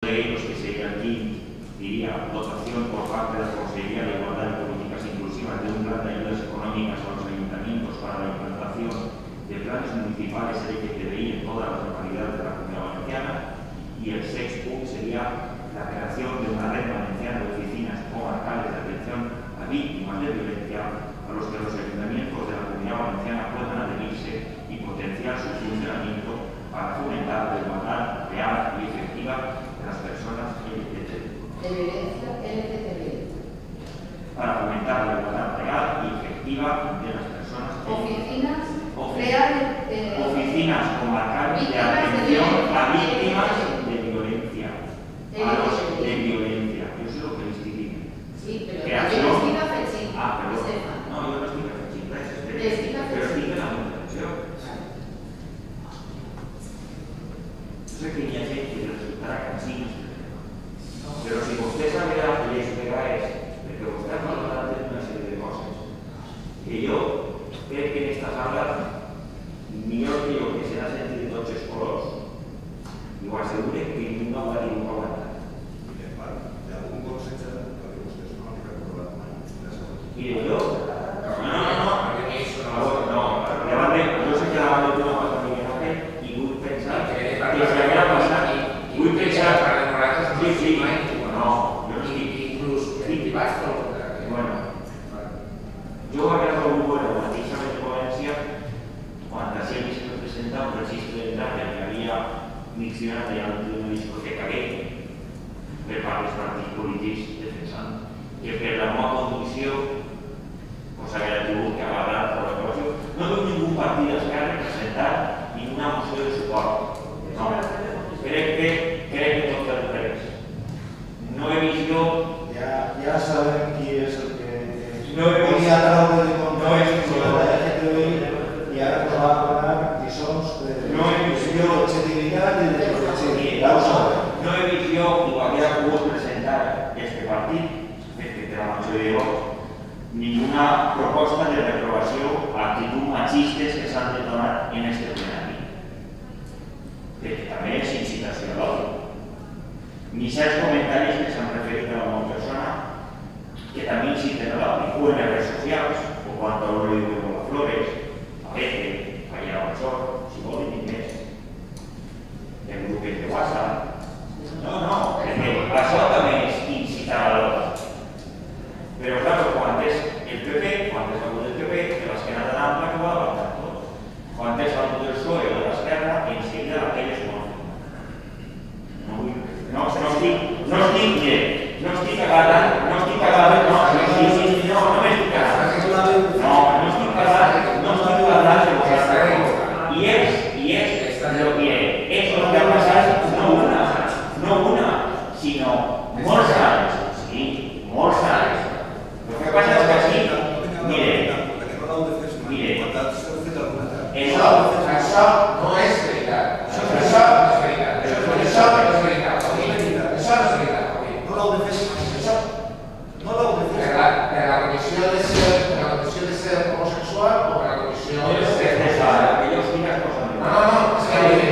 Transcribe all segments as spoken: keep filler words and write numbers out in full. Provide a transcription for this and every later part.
de ellos que sería aquí, diría, dotación por parte de la Consejería de Igualdad y Políticas Inclusivas de un plan de ayudas económicas a los ayuntamientos para la implantación de planes municipales L G T B I en todas las localidades de la Comunidad Valenciana. Y el sexto punto sería la creación de una red valenciana de oficinas comarcales de atención a víctimas de violencia, a los que los ayuntamientos de la Comunidad Valenciana puedan adherirse y potenciar su funcionamiento para fomentar la igualdad real y efectiva de las personas L G T B I. De violencia L G T B I. Para fomentar la igualdad real y efectiva de las personas L G T B I. Oficinas, Ofic real, eh, oficinas comarcales de atención a víctimas de violencia. A los de violencia. Yo sé lo que les digo. Sí, pero Creación. también explica Fechín. Ah, pero no, yo no explico Fechín. Pero explica la motivación. Yo sé que ni hay gente que resultará cansino, pero si usted sabe la que les pega es de que usted ha hablado de una serie de cosas que yo creo que en estas aulas millor que yo que se ha sentit tots els colors i ho assegure que ningú no va dir un cop a Hi ha algun consell que vostès no han recordat mai? Mire, yo no, no, no, no, davant de, jo sé que davant de una cosa que no fer i vull pensar que s'haguera passat vull pensar sí, sí, no, jo no estic inclús privats bueno, jo hauria volgut la mateixa benevolència quan s'ha vist presentar un registre d'entrada que havia miccionat allà una discoteca gay per part dels partits polítics defensant que per la meva condició cosa que ha tingut que agarrar per la cosa no veu ningú partit d'esquerra presentar ninguna moció de suport no, crec que crec que tot el revés no he vist jo ja sabem qui és el que no he vist volia traure de compte no he vist jo la L G T B I i ara us va donar lliçons de no he vist jo objectivitat i de protecció. No he vist jo i ho hauria pogut presentar este partit, que té la majoria de vots, ninguna proposta de reprovació a actituds machistes que s'han de donar en este plenari. Que també és incitació a l'odi. Ni certs comentaris que s'han referit a una persona que també inciten a l'odi, o en les redes socials, o quan ho diu de Bola Flores, a Pepe, allà al Sor, si volen dir més, en grupos de WhatsApp. No, no, perquè això també és incitar a l'odi. Però, claro, quan és el P P, quan és algú del P P, que l'esquena de l'ample que ho ha avançat tot. Quan és algú del P S O E o de l'esquerra, enseguida aquelles no. No vull... No, no estic... No estic... Mire, no estic agarrant... No estic agarrant... No, no, sí, sí, sí, no, no m'estic agarrant. No, no estic agarrant... No estic agarrant de vosaltres. I és, i és lo que és lo que ha passat no una, no una, sinó molts anys. Sí, molts anys. Lo que passa és que aquí, mire, mire, això, això no és veritat. Això no és veritat. Això no és veritat. Això no és veritat. No l'heu de fer, això no l'heu de fer. Per la condició de ser, per la condició de ser homosexual o per la condició de ser... que jo estic a coses. No, no, no, és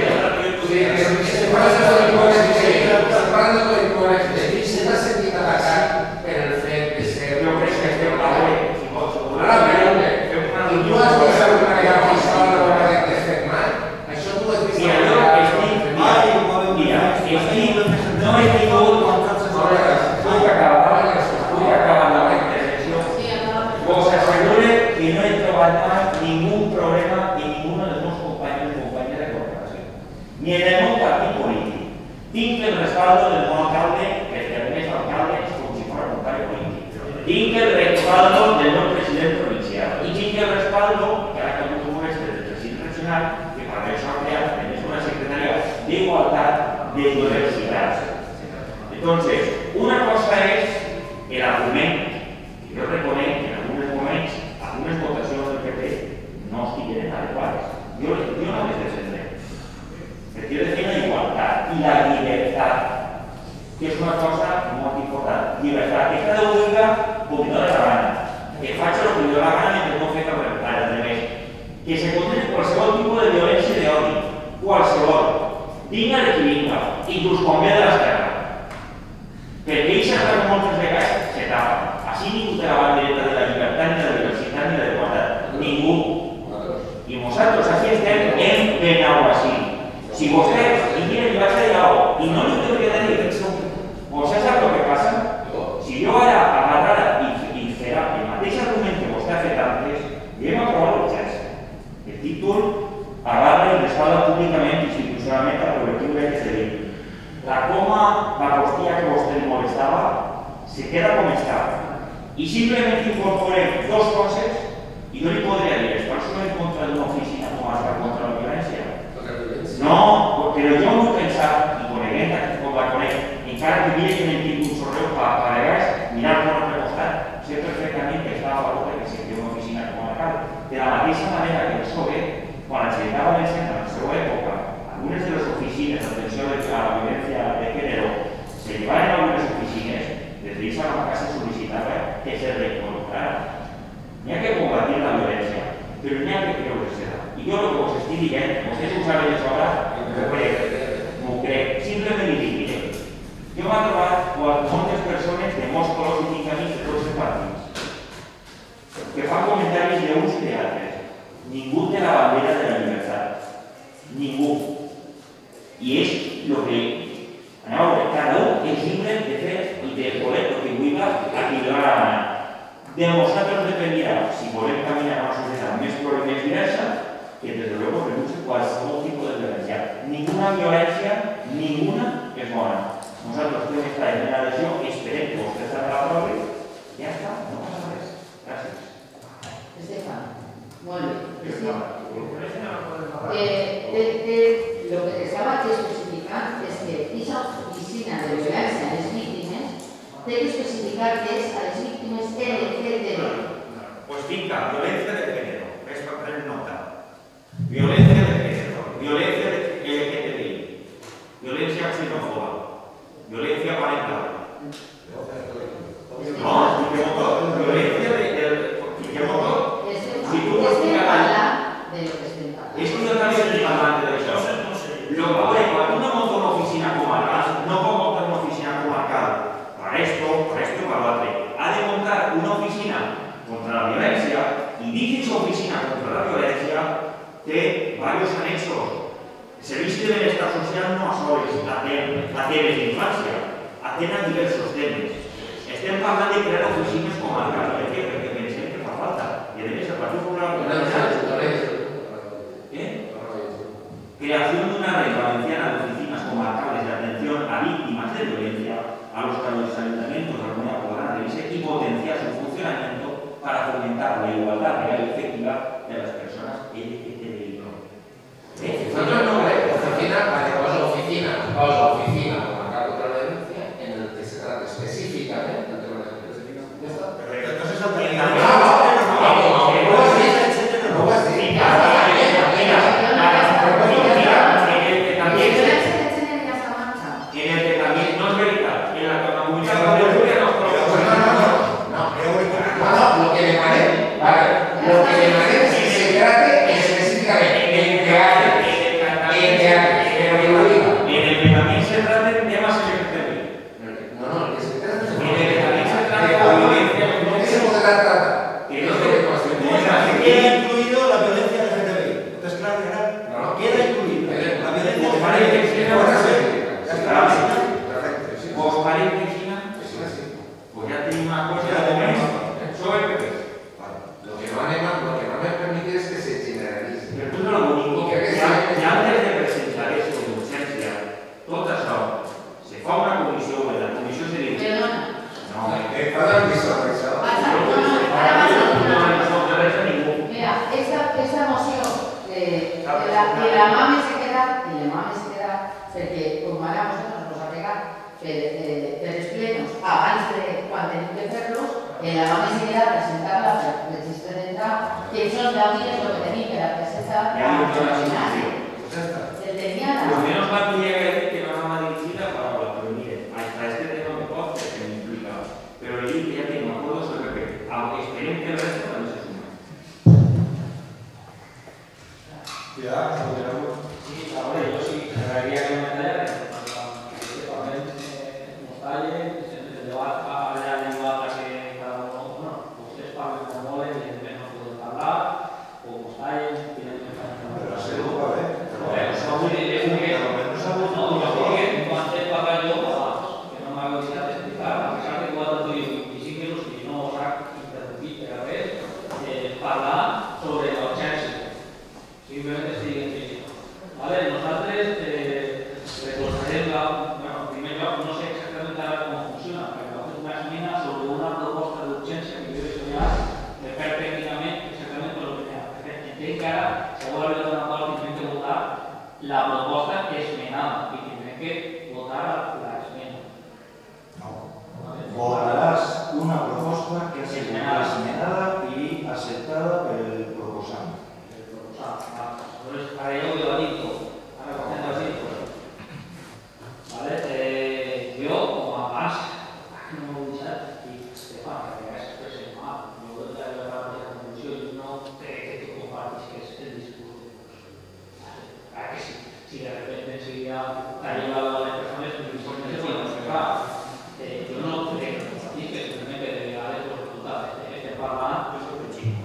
que se parla de col·lectius, se parla de col·lectius, se m'ha sentit atacat per el fet de ser... Jo crec que estem parlant, si vols, Ara, però, i tu has vist alguna vegada això de la que has fet mal? Això tu has vist... mira, jo estic, mira, estic, no he tingut, vull acabar, vull acabar la intervenció, us asseguro que no he trobat mai ningú problema ni ningú dels meus companys i companyes de corporació, ni en el meu partit polític. Tinc el respaldo del meu alcalde, que el més alcalde és com si fos company polític. Tinc el respaldo del meu president provincial i tinc el respaldo, que ara que no m'ho veig, del president regional, que per això ha creat és una secretaria d'Igualtat de Diversitat. Entonces, una cosa és el argument, que jo reconec que en alguns moments, algunes votacions del P P no estigueren adequades. Jo, jo no les defendré. Perquè jo defenso la igualtat i la llibertat, que és una cosa molt important. Llibertat, que cada un diga com li dóna la gana, que faci el que li dóna la gana mentre no fer cap al revés, que se condene qualsevol tipus de violència i d'odi, qualsevol, vinga de qui vinga, inclús quan ve de l'esquerra. Perquè ells saben moltes vegades se tapen. Així ningú té la bandereta de la llibertat, ni de la diversitat, ni de la igualtat. Ningú. I nosaltres així estem en Benaguasil. Si vostès, i mira, li vaig a dir alguna cosa, i no li hauria de dir que vostè sap el que passa? Si jo ara agarrara i fera el mateix argument que vostè ha fet antes, li hem aprovat l'urgència. El títol agarra i respalda públicament i institucionalment al col·lectiu L G T B I. La coma, la qüestió que vostè li molestava, se queda com estava. I simplement incorporem dos coses i jo li podria dir, és per això en contra d'una oficina com està contra la violència. No, però jo m'ho he pensat, i coneguent com la conec, encara que mira que m'he tingut un sorreu per a vegades mirar per l'altre costat, sé perfectament que està a favor que se quedi una oficina com la cal. De la mateixa manera que el P S O E, quan enxercava l'ensenyament en la seva època, algunes de les oficines d'atenció a la violència de gènere se llevaven a algunes oficines, des d'ells a la casa sol·licitava que se reincorporara. N'hi ha que combatir la violència, però n'hi ha que creure-se-la. I jo el que us estic dient, vostès ho saben de sobra, m'ho crec, m'ho crec, simplement li dic, mire, jo m'he trobat moltes persones de molts colors i tinc amics de tots els partits que fan comentaris d'uns i d'altres. Ningú té la bandera de la llibertat. Ningú. I és el que, anem a veure, cada un és lliure de fer i de voler el que vulgui a qui li va la gana. De nosaltres dependirà si volem caminar a una societat més plural i més diversa, que desde luego renuncie qualsevol tipus de violencia. Ninguna violencia, ninguna és bona. Nosaltres fem esta generació i esperem que vostès s'han la prova i ja està, no passa res. Gràcies. Estefan, molt bé. Eh, eh, lo que estaba aquí especificant és que aquesta oficina de violència a les víctimes té que especificar que és a les víctimes L G T B I. Pues finca, violencia de género, es para tener nota. Violencia de género, violencia de L G T B I, violencia xenófoba, violencia parental. No, expliquemos todo. Violencia de... expliquemos todo. Si tú no explicas nada, de lo que estem parlant. esto yo también estoy hablando de eso. Lo que cuando uno monta una oficina comarcal, no puedo montar una oficina comarcal para esto, para esto y para lo otro. Ha de montar una oficina contra la violencia y dice esa oficina contra la violencia té varios anexos. Servicis de benestar social no sols atén a temes d'infància, atén a diversos temes. Estem parlant de crear oficines comarcals. Per què? Perquè pensem que fa falta. I a més, el Partit Popular... ¿Eh? Creación de una red valenciana de oficinas comarcales de atención a víctimas de violencia a los que los ayuntamientos de la comunidad podrán revisar y potenciar su funcionamiento para fomentar la igualdad real y efectiva de las personas L G T B I. ¿Eh? No, no, no, eh, oficina, vale, posa oficina, posa oficina comarcal contra la violencia en el que se trata específicamente del tema de la violencia. Ya está. Perfecto, entonces al No, no, no, no, no, no, lo que le parece, vale, lo que le parece es que se trate específicamente en el que hace, en el que hace, pero que lo diga. En el que también se trata de temas L G T B I. No, no, el que se trata es En el que también se trata de de violencia. no que se puede trata. Que no se queda incluido la violencia L G T B I. ¿Entonces claro que No, no. queda incluido la violencia Pues L G T B I? parece que sí, Ya no, está. sí. Ya está. Perfecto, sí. ¿Os parece, China? Sí, sí. Pues ya tengo una cosa Ya de tenemos. comer sobre el P P. Lo que no anima, lo que no me permite es que se generalice. Pero tú no lo único que ya, ya antes de presentar eso de urgencia, tot això, se fa una comissió, en la comissió se diu... Perdona. No, Eh, perdón, Luis, eso. Vas a, no, no, ara vas a no, donar. no no res a ningú. Mira, esta, esta moció eh, de la, de la MAME se queda, y la MAME se queda, perquè com ara nosaltres nos ha pegat per, eh, per els plenos abans de quan tenim que fer-los, en la MAME se queda presentar-la per registre d'entrar, que són deu dies el que tenim per a presentar Ja a dic que la funcionari. Pues ya está. El tenia Lo la... menos mal que llega que no va dirigida para la pero mire, hasta este tema de voz que me implica. Pero le digo que ya tengo acuerdos sobre el P P, aunque esperen que el resto también se sume. Ya, continuamos. Sí, ahora yo sí, quedaría que meter este papel nos talle, que se votaràs una proposta que ha sigut esmenada i acceptada pel proposant. Entonces, ahora yo lo digo, ahora cogiendo así, ¿vale? Eh, yo, como más, no me voy a usar, y Estefan, que es presentar, yo voy a dar la conclusión, no que tú compartes que es el discurso de Vox. Claro que sí, si de repente enseguida te ha llevado a las personas, pues no se puede explicar. Yo no creo que compartís, que simplemente de dar los resultados de este parlamento, yo creo que sí.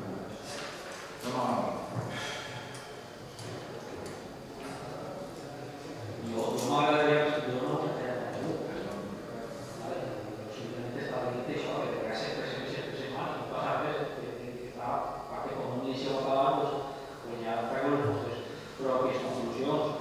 Yo no agradaría que yo no te haya dado, ¿vale? Simplemente estaba en el techo, que te hace tres meses, tres semanas, no pasa veces, que está, para que como no dice votar, pues ya traigo los propias conclusiones.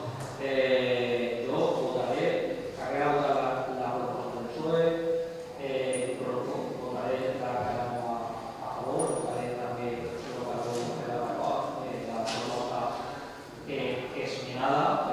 Eh, yo votaré, haré a votar la, la propuesta del P S O E, eh, votaré la a, a favor, votaré también lo que ha la propuesta eh, esmenada,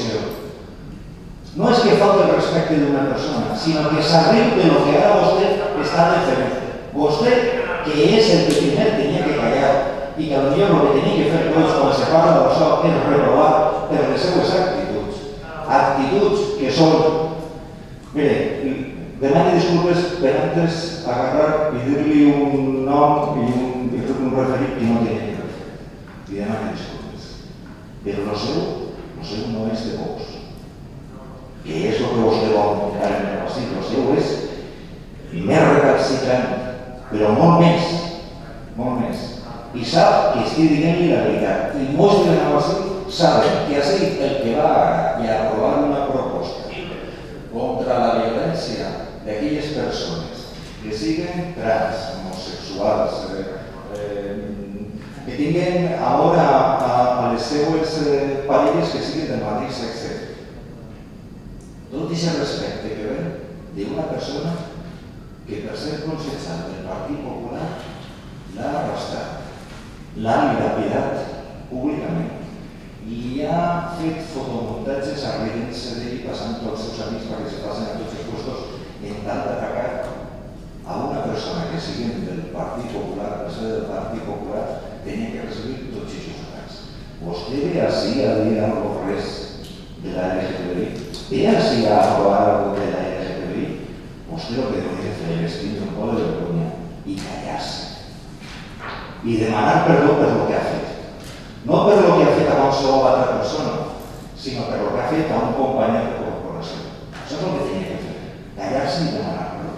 No es que falte el respecto de una persona, sino que s'arriba de lo que ara vostè está diferente. Usted, que es el que primero tenía que callar y que a lo mejor lo que tenía que hacer todos cuando se parla d'això és reprovar per les seues actituds. Actituds que són... Mire, demani disculpes per antes agarrar i dir-li un nom i un, i un referit que no tenia que fer. I demani disculpes. Però lo seu, lo seu no és de Vox. Que és el que vostè vol muntar en el vacil. Lo seu és més recalcitrant, però molt més, molt més. I sap que estic dient-li la veritat. I molts de la vacil saben que ha sigut el que va i a aprovar una proposta contra la violència d'aquelles persones que siguen trans, homosexuals, eh, eh, que tinguen amor a, a, a les seues eh, parelles que siguen del mateix sexe. Tot aquest respecte que ve d'una persona que per ser consellera del Partit Popular l'ha arrastrat, l'ha dilapidat públicament i ha fet fotomuntatges arribant-se d'ell i passant tots els seus amics perquè se passen a tots els puestos en tal d'atacar a una persona que sigui del Partit Popular, per ser del Partit Popular, tenia que recibir tots aquests atacs. Vostè ve així a dir algo res de la L G T B I? Ve així a aprovar algo de la L G T B I? Vostè lo que deuria fer és tindre un poc de vergonya i callar-se. I demanar perdó per lo que ha fet. No per lo que ha fet a qualsevol altra persona, sinó per lo que ha fet a un company de corporació. Això és el que tenia que fer, callar-se i demanar perdó.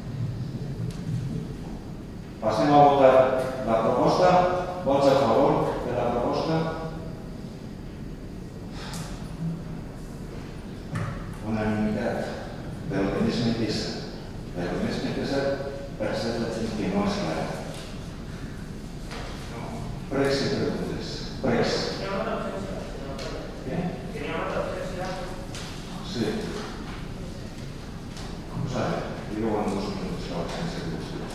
Passem a votar la proposta. Vots a favor de la proposta? Unanimitat. Però que més m'interessa, però que més m'interessa per ser la gent que no és clara. Pregs i preguntes. Pregs. Què? Sí. Com sabe? Digue-ho en dos minuts, la absència de vostè.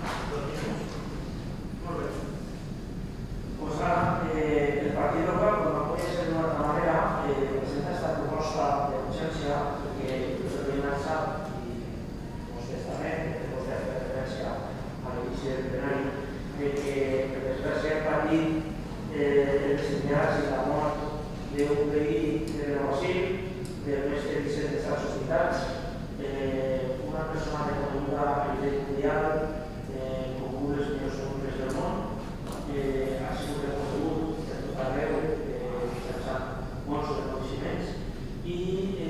Molt bé. Pues ara, el Partit Popular, com no podia ser d'una altra manera, presenta esta proposta de urgència perquè el veïnat sap, i vostès també, que vostè ha fet referència a l'inici del plenari, que per desgràcia el partit el desenllaç i la mort d'un veí de Benaguasil, del mestre Vicent de Sants Hospitals, una persona reconeguda a nivell mundial com un dels millors homes del món, ha sigut reconegut per tot arreu mitjançant molts reconeixements i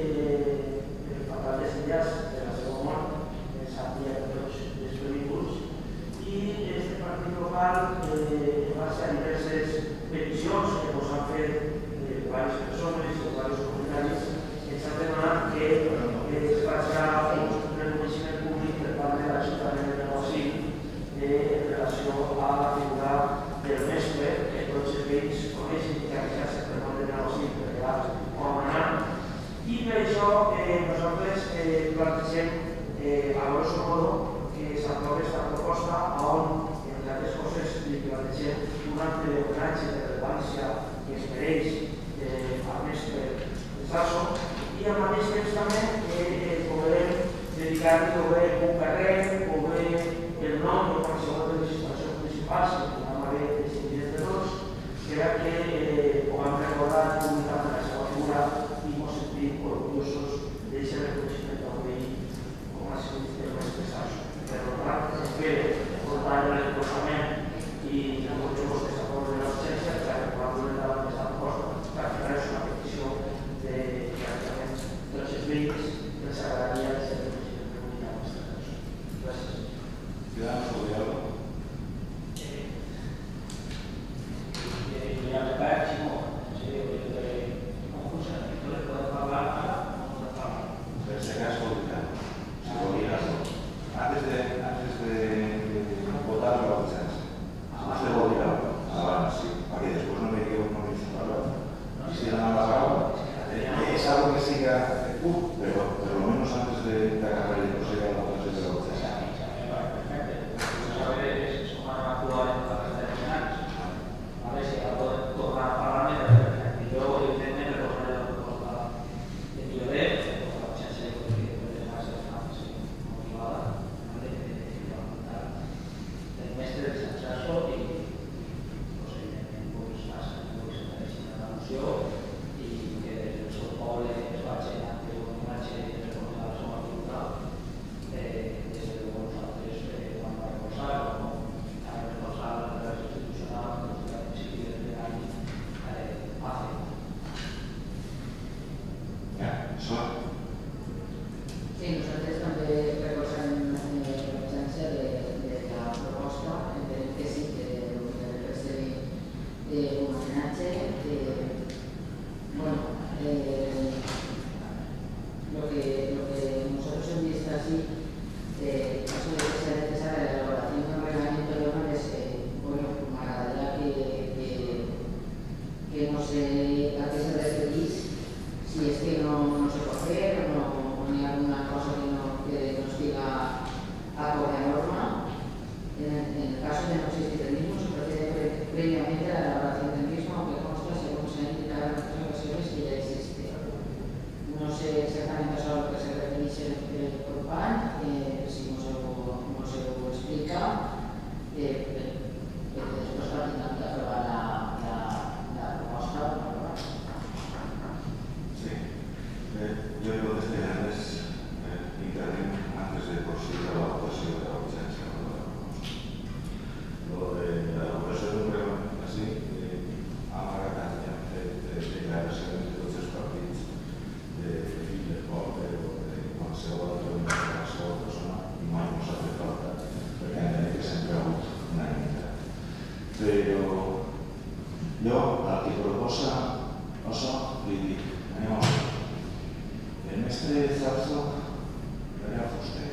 el fatal desenllaç de la seva mort s'havia de tots els pel·lículs i este partit local en base a diverses peticions que ens han fet diverses persones i diversos comunitaris ens han demanat que es faci un reconeixement públic per part de l'Ajuntament de Benaguasil en relació a la figura del mestre que tots els veïns coneixen i que ha deixat per molt de Benaguasil per llegar o amanar. I per això nosaltres plantegem a grosso modo que s'aprovi aquesta proposta on, entre altres coses, li plantegem un acte d'homenatge de rellevància que es mereix al mestre Sasso i al mateix temps també que podem dedicar-li o bé un carrer o bé el nom de qualsevol de les institucions municipals que vam haver decidit de tots per que puguem recordar públicament la seva figura i ens sentim orgullosos d'aquest reconeixement d'avui com a sigut el mestre Sasso. Per tant, espero portar el recolzament i votar vostès a favor de la urgència per a recordar davant d'aquesta proposta que al final és una petició de pràcticament tots els veïns que ens agradaria ser reconeixement públic a vostres casos. Gràcies. Ciudadanos, Gobierno. Ya me parece no funciona. Entonces podemos hablar ahora o no podemos hablar. En ese caso, se podría hacer. Antes de, antes de, de votar la urgencia, usted votará ahora sí, para que después no me quede uno mencionado. Si no la palabra, es algo que siga, uh, pero por lo menos antes de, de agarrar el proceso de la votación de la urgencia. A ver si algo torna a Parlamento y luego evidentemente recoger la proposta de Lloret, la urgència de que puede más motivada, Això? Sí, nosaltres també recolzem la presència de la proposta, entenem que sí, que deu ser un homenatge. Bueno, lo que nosotros hemos visto así, en caso de que sea necesaria la elaboración de un reglamento de honores, bueno, me agradaría que no sé a qué se referís, si es que no se puede hacer o no hay alguna cosa que nos diga acorde a norma. En el caso de no existir el mismo, se procede previamente a la elaboración del mismo, aunque consta, según se ha indicado en otras ocasiones, que ya existe. No sé exactamente a lo que se referís el Corpan, si nos lo explica, después tendrán que aprobar la proposta. Sí. Yo lo que estoy haciendo es intervenir antes de proceder a la votación de la urgencia. Lo de la votación de un reglamento así, amaga también de declaraciones de tots els partits de fill de poble o de qualsevol altra persona i mai no s'ha fet falta perquè entenem que sempre ha hagut unanimitat. Però jo, el que proposa això, li dic, anem a veure. El mestre Zarzo no era fuster,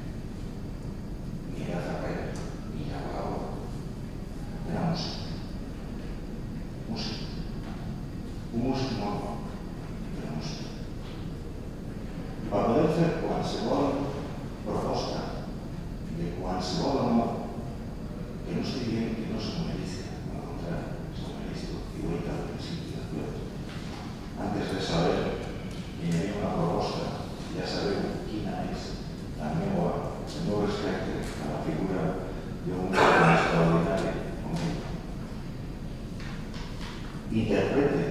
ni era ferrer, ni era vagabond. Era músic. Músic. Un músic molt bo, però músic. Per poder fer qualsevol proposta de qualsevol honor que no estigui dient que no se merece, al contrari, se merece igualtat al principi del ple. Antes de saber que hi havia una proposta, ja sabeu quina és la meva, el meu respecte a la figura d'un extraordinari com ell. Interprete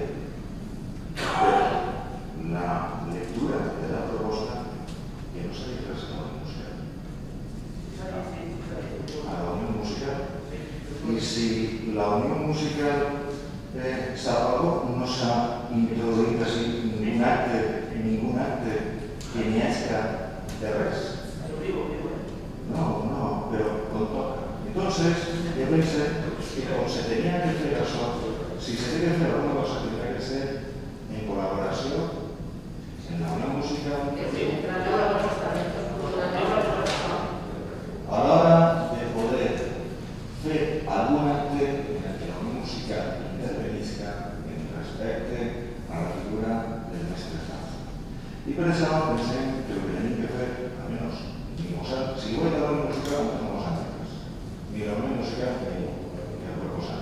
la lectura de la proposta que no s'ha dit res a la Unió Musical. A la Unió Musical. I si la Unió Musical de Salvador no s'ha introduït així ningún acte, ningún acte que n'hi hagi de res. No, no, pero con toca. Entonces, yo pensé que como se tenía que hacer eso, si se tiene que hacer alguna cosa, tendrá que ser en colaboración en la Unión Musical. A la hora de poder hacer algún acte en el que la Unión Musical intervenizca en respecte a la figura del mestre Zarzo. Y por eso pensé que lo que tenían que hacer, al menos, si voy a la Unión Musical, no tenemos antes. Ni la Unión Musical ni otra cosa.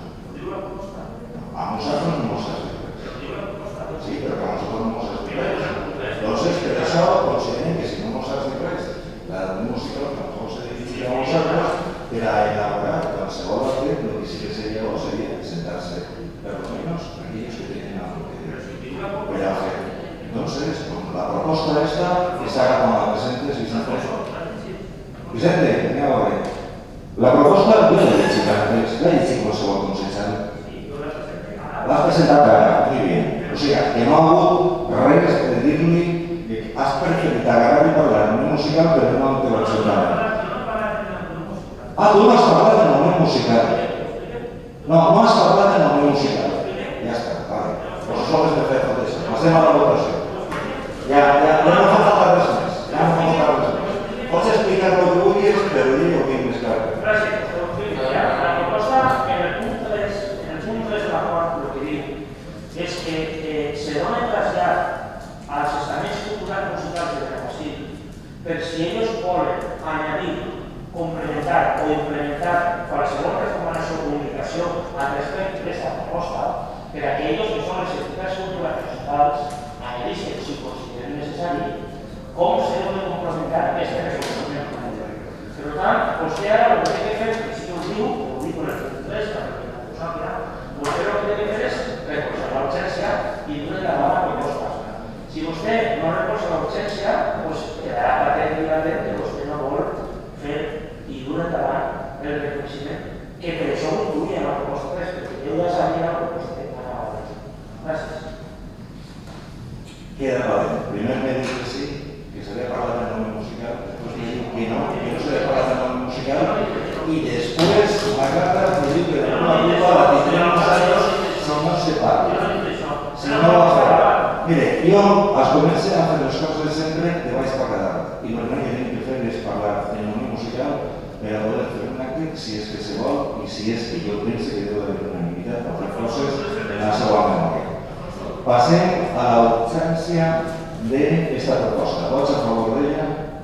A nosotros no nos has dicho. Sí, pero a nosotros no nos has dicho. Entonces, pero eso consideren que si no nos has dicho, la Unión Musical, que a lo mejor se dirigía a vosotros, era elaborar qualsevol acte, lo que sí que sería o sería sentarse, pero lo menos aquellos que tienen algo que voy a hacer. Entonces, con la proposta esta, que se haga con la presente, si se hace. Vicente, mira, a ver. La proposta, yo la he dicho antes, la he dicho qualsevol consensal. L'has presentat ara, molt bé. O sigui, que no ha hagut res de dir-li que has preferit agarrar i parlar en una musical, però no te l'has presentat. Ah, tu no has parlat en la Unió Musical. No, no has parlat en la Unió Musical. Ja està, vale. Pues això és de fer tot això. Passem a la votació. Ja, ja, ja no fa falta res més. Ja no fa falta res més. Pots explicar el que vulguis, però jo ho tinc més clar. Gràcies. La proposta en el punt tres, en el punt tres de l'acord, el que diu és que eh, se dona trasllat als estaments culturals musicals de Brasil per si ells volen añadir, complementar o implementar qualsevol recomanació o comunicació al respecte d'aquesta proposta per a que ells, que són les entitats culturals musicals, añadisquen, si consideren necessari, com se deu de comprometer aquesta recomanació. Per tant, vostè ara el que té que fer, que sí que ho diu, ho dic en el trenta-tres, perquè la cosa que vostè el que té que fer és recolzar la urgència i donar la bona proposta. Si vostè no recolza la urgència, doncs quedarà patent i patent que vostè no vol fer i donar endavant el reconeixement, que per això ho intuïa en la proposta tres, perquè jo ja sabia la proposta que anava a dir. Gràcies. Queda patent. Primer comencen a fer les coses sempre de baix per dalt. I el que hem de fer és parlar en l'unió musical per a poder fer un acte si és que se vol i si és que jo penso que deu haver unanimitat per fer coses en la seva memòria. Passem a l'urgència d'esta proposta. Vots a favor d'ella?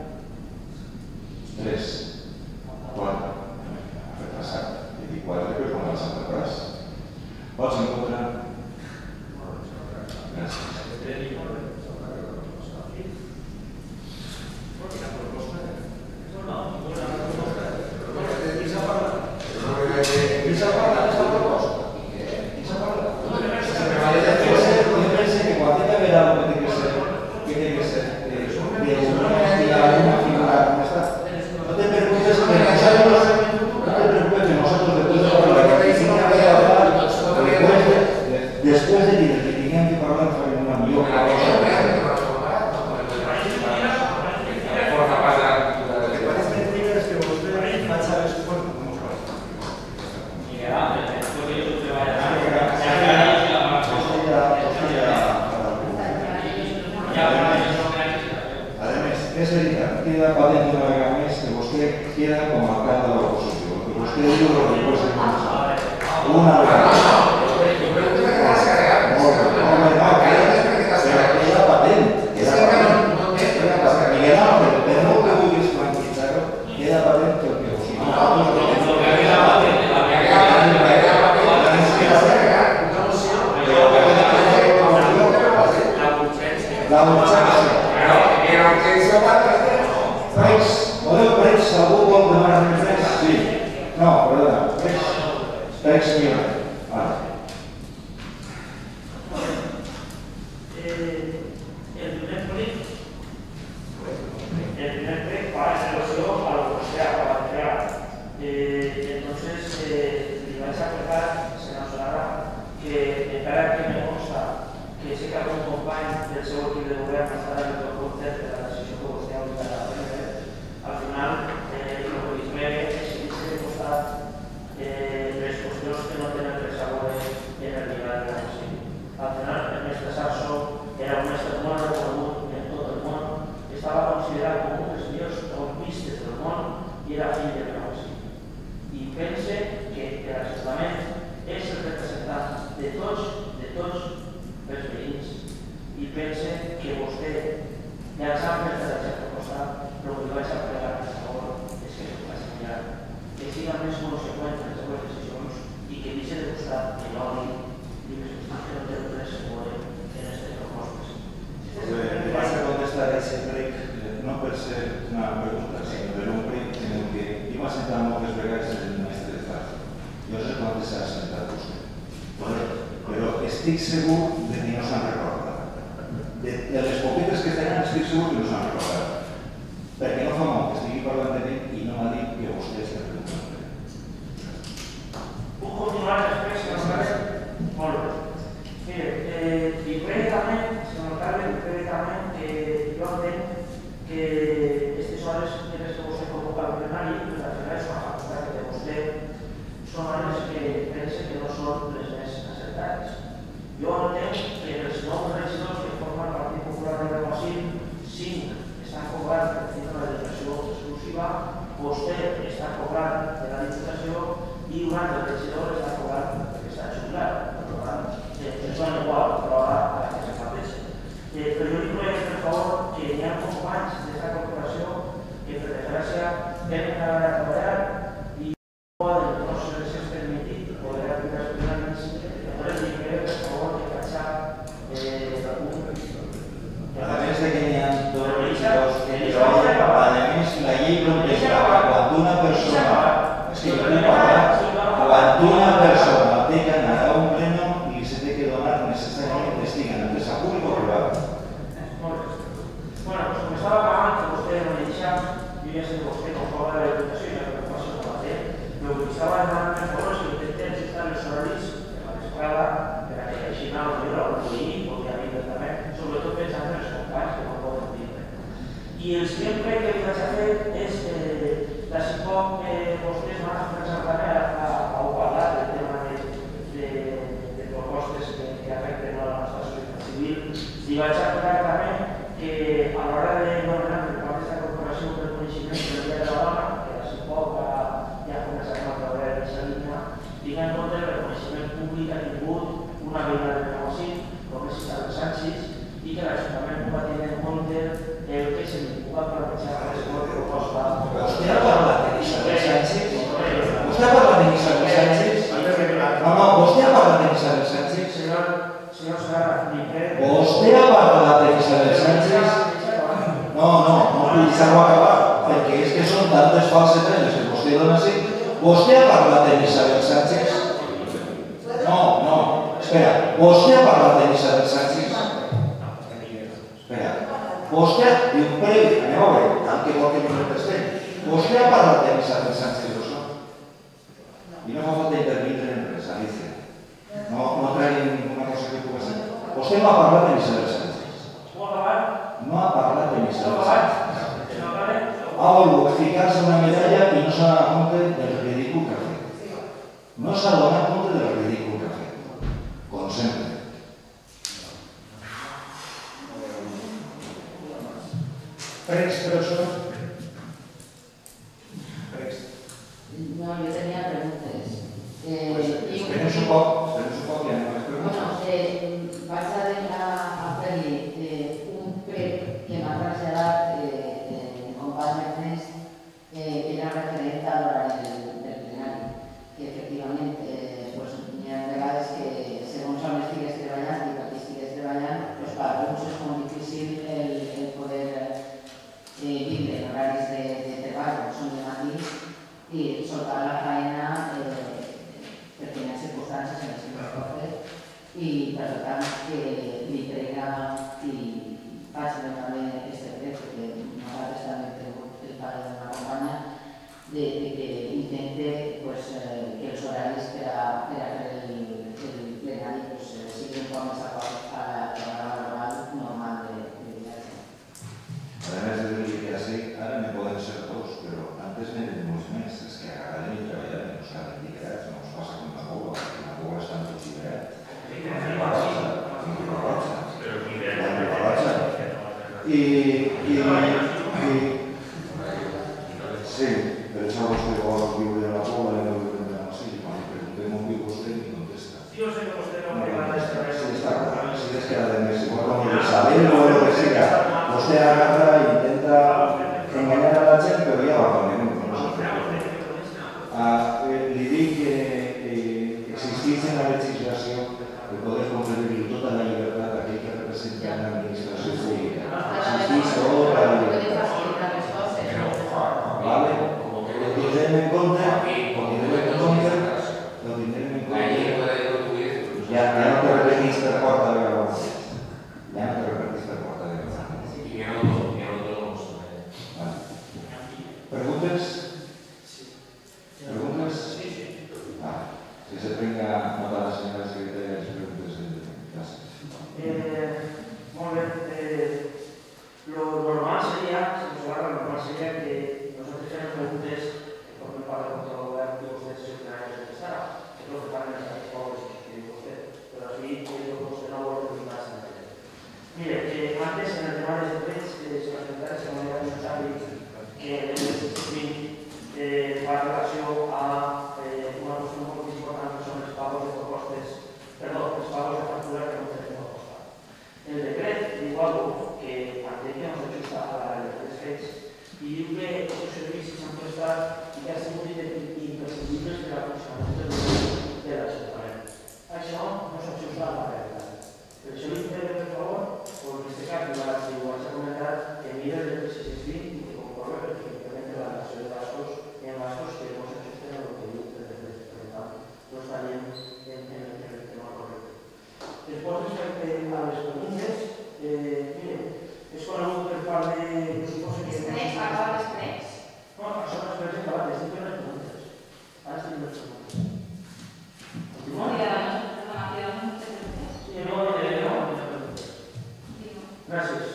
Tres. Quatre. Retrasat. He dit quatre, però com els han retras. Vots en contra? Gràcies. Después de que tenían que hablar sobre una millón. Además, es verdad, queda patente una vez más que usted queda como alcalde de la oposición. Que usted dijo lo que puede ser una vez más. Podeu prens, algú vol demanar més res? Sí. No, perdona. Prens, mira. Vale. El primer plec, el primer plec va en relació a lo que usted acaba de crear. Entonces, le vais a contar, se nos sonará, que encara que me consta que sé que algun company del seu equip de govern estarà en el concepte de la decisió que vostè hauria de prendre. Al final, el que us veure és que s'ha costat les qüestions que no tenen res a veure en el nivell de la decisió. Al final, el mestre Sarso era un mestre molt reconegut en tot el món, estava considerat com un dels millors trompistes del món i era fill de negoci. I pense que l'Ajuntament és el representant de tots, de tots els veïns i pense que vostè ja els ha fet la seva proposta, però que li vaig a pregar per favor és que s'ho faci mirar, que siga més conseqüent en les seves decisions i que deixi de costat que l'odi i que no té res a veure en aquestes propostes. Vas a contestar ese prec, no per ser una pregunta, sinó per un prec en el que iba a sentar moltes vegades el mestre de Faz. Jo sé quantes s'ha sentat vostè. Però estic segur de que no s'han recordat. De les poquetes que tenen estic segur que no s'han recordat. Perquè no fa molt que estigui parlant de mi i no m'ha dit que vostè està preguntant. Puc continuar després, senyor Carles? Molt bé. Mire, i prèviament, senyor Carles, prèviament, jo entenc que aquestes hores en les que vostè convoca el plenari, les refereix a la facultat que té vostè, són hores que pense que no són les més encertades. Jo entenc que els nous regidors que formen el Partit Popular de Beguasil, cinc estan cobrant per fer una delegació exclusiva, vostè està cobrant de la Diputació i un altre regidor està cobrant perquè està jubilat. Per tant, ens van igual, però ara a que se pateixen. Però jo dic per favor que hi ha companys d'aquesta corporació que per desgràcia venen a treballar i poden no ser les permitit poder aplicar els plenaris. Llavors dic per favor que faig a més de que n'hi ha dos regidors que treballen, a més la llei contempla que quan una persona, és que jo n'he parlat, quan una persona té que anar a un pleno i se té que donar necessàriament estigui en empresa pública o privada. Bueno, pues com estava acabant, que vostè no m'ha deixat, jo ja sé que vostè no fa la Diputació i la preocupació no la té, però que estava demanant per favor si intentem ajustar els horaris de la vesprada per a que així no ho diu el veí, òbviament també, sobretot pensant en els companys que no poden dir. I el següent prec que li vaig a fer és la si pot vostès m'han presentat a parlar del tema de propostes que afecten a la nostra societat civil. Li vaig a aclarar també una veïna de negoci, com és Isabel Sánchez, i que l'Ajuntament va tenir en compte el que se li puga plantejar a qualsevol proposta. Vostè ha parlat d'Isabel Sánchez? Vostè ha parlat d'Isabel Sánchez? No, no, vostè ha parlat d'Isabel Sánchez? Senyor Segarra, ni crec... Vostè ha parlat d'Isabel Sánchez? No, no, no puc deixar-ho acabar, perquè és que són tantes falsedades que vostè dona així. Vostè ha parlat d'Isabel Sánchez? No, no, espera, vostè ha parlat d'Isabel Sánchez? Espera, vostè, diu, previ, anem a veure, tant que vol que no contestem. Vostè ha parlat d'Isabel Sánchez d'Osso? I no fa falta intervindre en res, Alicia. No, no traguin una cosa que pugui ser. Vostè no ha parlat d'Isabel Sánchez. No ha parlat d'Isabel Sánchez. Ha volgut ficar-se una medalla i no s'ha donat compte del ridícul que ha fet. No s'ha donat compte del ridícul que ha fet. Com sempre. Pregs, professor. Pregs. No, yo tenía preguntas. Eh, Pues esperemos un poc, esperemos un poc i anem a les preguntes. Bueno, eh, vas a, a hacerle eh, un prep que me ha trasladado eh, el compadre Ernest, eh, que era referente al horario del, del plenario, que efectivamente, eh, pues, hi ha vegades que segons on estigues treballant i per qui estigues treballant, pues, per alguns és molt difícil el, el poder eh, viure en horaris de, de treball, són de matí, i soltar la faena eh, perquè hi ha circumstàncies en les que no es pot fer, i per tant que li prega i faig també aquest decret, perquè nosaltres també hem tingut el pare d'una companya de, de que intente pues, eh, que els horaris per a, per a fer el, el plenari pues, eh, siguin com més acord a la jornada laboral normal de, de viatge. Además de dir que así, ara ne poden ser dos, però antes n'eren molts més. És que acabarem i treballarem, no estan lliberats, no ens passa com la bola, que la bola està tot lliberat. I, i, i, sí, per això vostè vol viure la bola i no viure en la silla. Quan li preguntem on viu vostè, ni contesta. Jo sé que vostè no me va descarregar. Sí, està clar. Si és que a més, igual com el saber o el que siga, vostè agarra i intenta enganyar a la gent, però ja va con el mundo, no se preocupe. Ah, eh, li dic que eh, existeix en la legislació el poder conferir tota la llibertat a aquell que representa en l'administració pública. Existeix tota la llibertat. Vale? Ho tindrem en compte, ho tindrem en compte, ho tindrem en compte. Ja, ja no te repetís per porta de gravacions. Ja no te repetís per porta de gravacions. Vale. Preguntes? Preguntes? Ah, que se prenga nota la senyora secretària de les preguntes. Gràcies. Eh, molt bé. Eh, lo normal seria, si ens agarra, lo normal seria que nosotros fem preguntes que formen part del control del govern i vostès se tenen que contestar. És el que fan els altres pobres que diu vostè. Però així, vostè no vol preguntar a la gent. Mire, eh, antes en el tema dels decrets, eh, se presentaran de manera necessària que el vint eh, fa relació a eh, una qüestió molt important que són els pagos de propostes, perdó, els pagos de factura que no tenen proposta. El decret diu algo que entenc que no s'ajusta a la realitat dels fets i diu que aquests servicis s'han prestat i que han sigut imprescindibles per a la funcionament de l'Ajuntament. Això no s'ajusta a la realitat. Per això li intervé, per favor, o en aquest cas, si ho has comentat, que mira el decret sis cents vint i que concorre perfectament la relació de gastos en gastos que no s'ajusten a lo que diu el decret. Per tant, no estaríem en el tema correcte. Després, respecte a les preguntes, mire, és conegut per part de... Les pregs, acabar les pregs? No, això no és pregs acabat, estic fent les preguntes. Ara estic fent les preguntes. No, i ara no, perdona, que ara no té preguntes. Sí, no, no, no, no. Gràcies.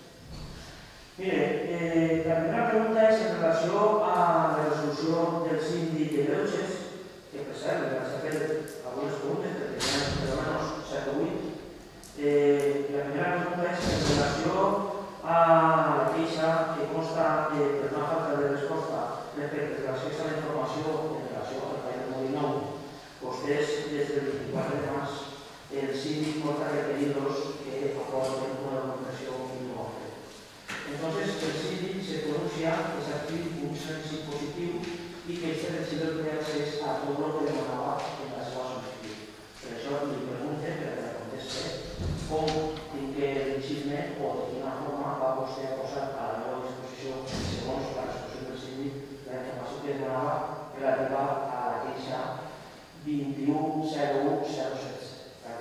Mire, eh, la primera pregunta és en relació a la resolució del síndic de Greuges, que per cert, li vaig a fer algunes preguntes, perquè tenen per almenys set o vuit. Eh, la primera pregunta és en relació a la queixa que consta eh, per una falta de resposta respecte a l'accés a la informació en relació al país del dinou. Vostès, des del vint-i-quatre de març, el síndic porta requeridos que aporten una documentación mínima. Entonces, el síndic se pronuncia, es aquí un sensi positivo y que este regidor té accés a tot el que demanava en la seva sol·licitud. Per això li pregunte, per que la conteste, com tinc que dirigir-me o de quina forma va vostè a posar a la meva disposició, segons la resolució del síndic, la informació que demanava relativa a la queixa vint-i-u zero u zero setze.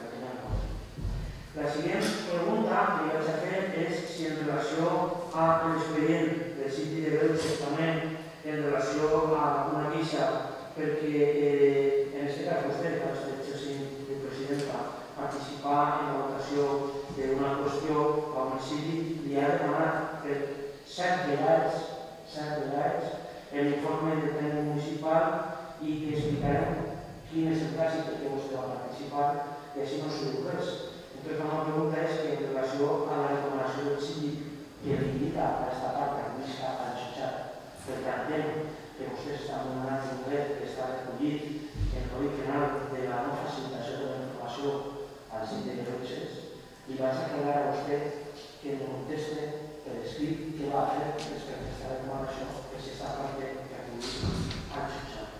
La següent pregunta que li vaig a fer és si en relació a l'expedient del síndic de greu certament en relació a una queixa perquè eh, en aquest cas vostè, que ha estat exercint de presidenta, participar en la votació d'una qüestió on el síndic li ha demanat per set vegades, set vegades, l'informe de tècnic municipal i que explicarem quin és el cas i per què vostè va participar i així no s'ho diu res. Entonces, la meva pregunta és que en relació a la recomanació del síndic que limita a aquesta part que administra al jutjat, perquè entenc que vostès estan donant un dret que està recollit en el codi penal de la no facilitació de la informació al síndic de greuges, i vaig a aclarar a vostè que em conteste per escrit què va fer respecte a aquesta recomanació que s'està plantant recollit al jutjat.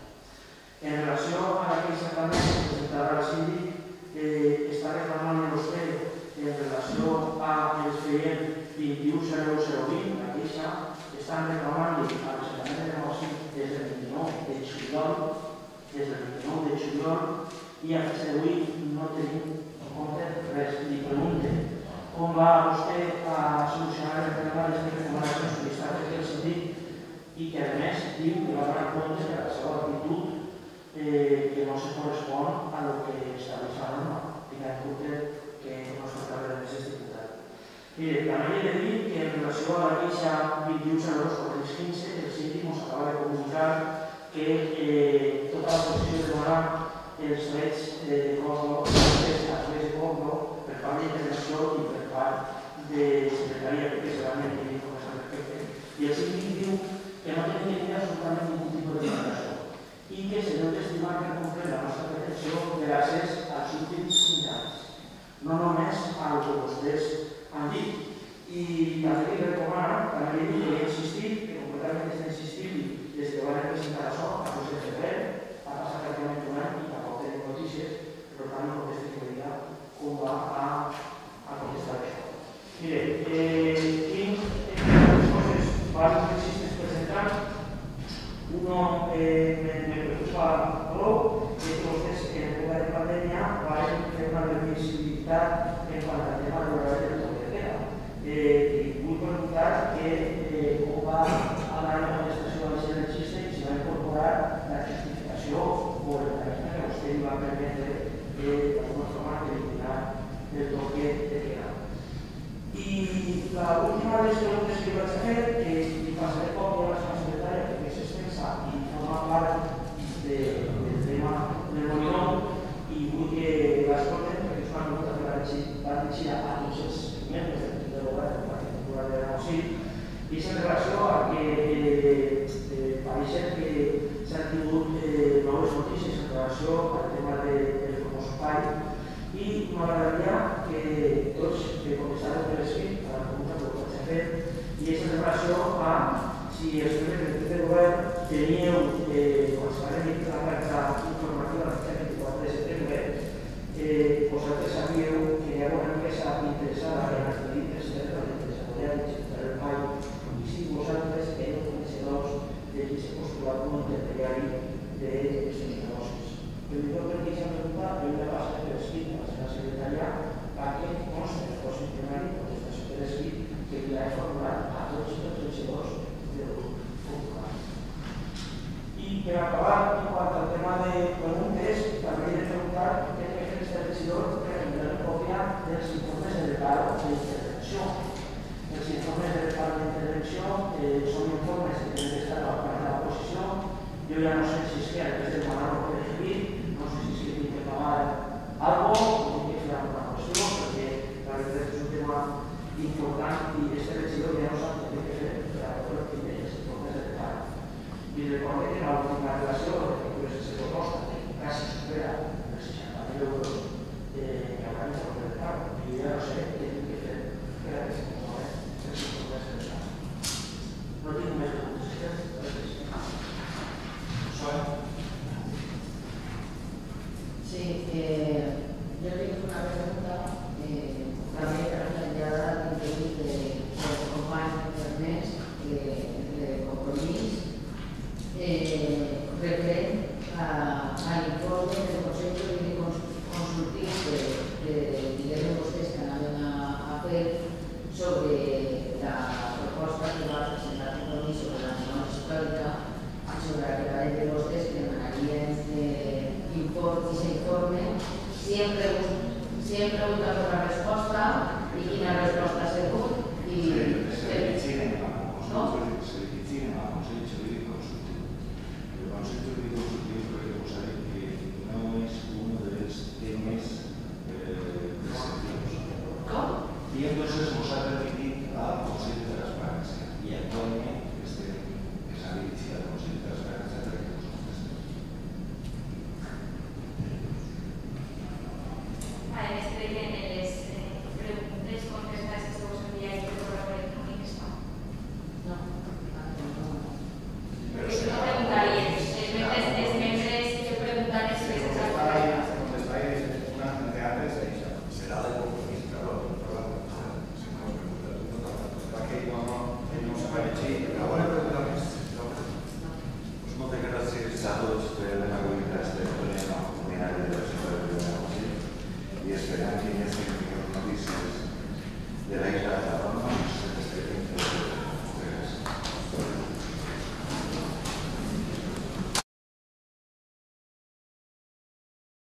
En relació a la queixa també que presentarà el síndic, Eh, està reclamant vostè en relació a l'expedient vint-i-u zero zero vint, la queixa, estan reclamant a l'Ajuntament de Negoci des del vint-i-nou de juliol, des del vint-i-nou de juliol, i a fins d'avui no tenim en compte res. Li pregunte com va vostè a solucionar el problema d'aquestes recomanacions que està fent el síndic i que a més diu que va donar compte de la seva actitud Eh, que no se correspon a lo que estableix la norma, tinguent en compte que no es tracta de més diputat. Mire, també he de dir que en relació a la queixa vint-i-u zero dos quatre cents quinze, el síndic ens acaba de comunicar que eh, tota la posició de demanar els drets de Cosmo, els drets de Cosmo, per part d'intervenció i per part de secretaria, perquè segurament hi ha informació al respecte, i el síndic diu que no tenen que tenir absolutament ningú tipus de informació i que se deu d'estimar per complet la nostra pretensió de l'accés als últims cinc anys, no només al que vostès han dit. I també li recomana, també li dic que he insistit, que completament està insistint des que van presentar això, a dos de febrer, ha passat pràcticament un any i tampoc tenim notícies, per tant no contesti que diga com va a, a contestar això. Mire, eh, tinc les coses bàsiques que existes presentant. Uno eh, me, me preocupa prou, és que vostès en època de pandèmia van fer una previsibilitat en quant al tema de l'horari del toc de queda. Eh, I vull preguntar que, eh, com va anar la contestació a la gent del xiste i si va incorporar la justificació o el mecanisme que vostè li va permetre eh, d'alguna forma eliminar el toc de queda. I l'última de les preguntes que vaig a fer, que li passaré còpia a la seva secretària, perquè és extensa i forma part de, del tema del monitor, i vull que l'escolten, perquè és una pregunta que va dirigida a tots els membres del govern del Partit Popular de Negoci, i és en relació a que eh, eh, pareixen que s'han tingut eh, noves notícies en relació al tema de, del famós P A I, i m'agradaria que tots que contestareu per escrit a la pregunta que us vaig a fer, i és en relació a si els membres del govern teníeu, eh, quan s'ha remit la carta informativa del vint-i-quatre de setembre, eh, vosaltres sabíeu que hi ha una empresa interessada en adquirir president de l'empresa poder executar el P A I, i si vosaltres éreu coneixedors de qui s'ha postulat un intermediari d'aquests negocis. El millor per aquesta pregunta heu de passar per escrit a la seva secretària perquè consta en el cos intermedi contestació per escrit que li ha formulat a tots els regidors del grup popular. I per acabar, en quant al tema de preguntes, també he de preguntar què té que fer este regidor per enviar una còpia dels informes de reparo d'intervenció. Els informes de reparo d'intervenció eh, són informes que tenen d'estar a la part de la posició. Jo ja no sé